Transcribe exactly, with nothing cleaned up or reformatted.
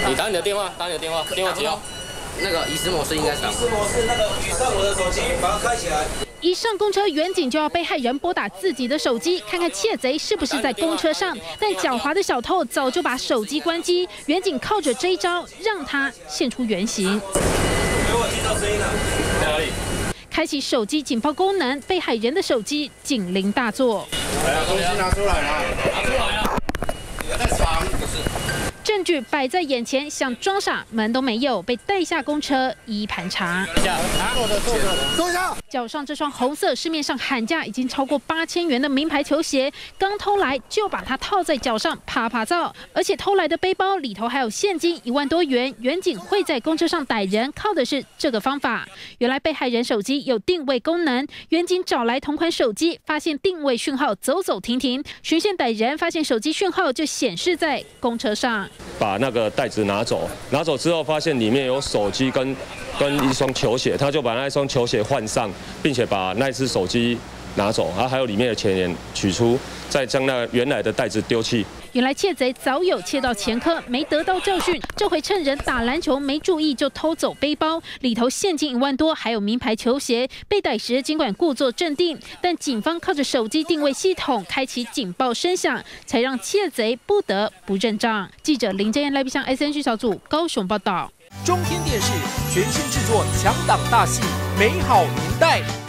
你打你的电话，打你的电话，电话接哦。 那个遗失模式应该是。遗失模式，那个举上我的手机，把它开起来。 一上公车，远警就要被害人拨打自己的手机，看看窃贼是不是在公车上。但狡猾的小偷早就把手机关机，远警靠着这一招让他现出原形。 给我听到声音了， 在哪里？ 开启手机警报功能，被害人的手机警铃大作。 来啊，东西拿出来了， 拿出来了。 你在藏？不是。 证据摆在眼前，想装傻门都没有，被带下公车一盘查。 坐下， 坐着坐着，坐下。 脚上这双红色，市面上喊价已经超过八千元的名牌球鞋，刚偷来就把它套在脚上，啪啪照。而且偷来的背包里头还有现金一万多元。远警会在公车上逮人，靠的是这个方法。原来被害人手机有定位功能，远警找来同款手机，发现定位讯号，走走停停，循线逮人，发现手机讯号就显示在公车上。 把那个袋子拿走，拿走之后发现里面有手机跟跟一双球鞋，他就把那双球鞋换上，并且把那只手机拿走，然后还有里面的钱元取出，再将那原来的袋子丢弃。 原来窃贼早有窃盗前科，没得到教训，这回趁人打篮球没注意就偷走背包，里头现金一万多，还有名牌球鞋。被逮时尽管故作镇定，但警方靠着手机定位系统开启警报声响，才让窃贼不得不认账。记者林真燕、赖碧香 S N G 小组高雄报道。 中天电视全新制作强档大戏《美好年代》。